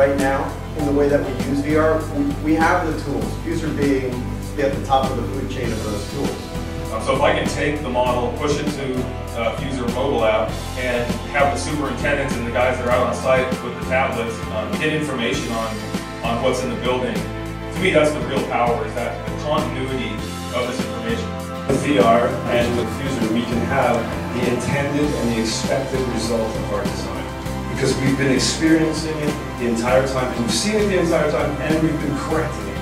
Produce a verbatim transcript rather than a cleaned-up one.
right now in the way that we use V R. We, we have the tools, Fuzor being at the top of the food chain of those tools. Um, so if I can take the model, push it to uh, Fuzor mobile app, and have the superintendents and the guys that are out on site with the tablets um, get information on, on what's in the building, to me that's the real power, is that the continuity of this information. With V R and with Fuzor, we can have the intended and the expected result of our design. Because we've been experiencing it the entire time, and we've seen it the entire time, and we've been correcting it.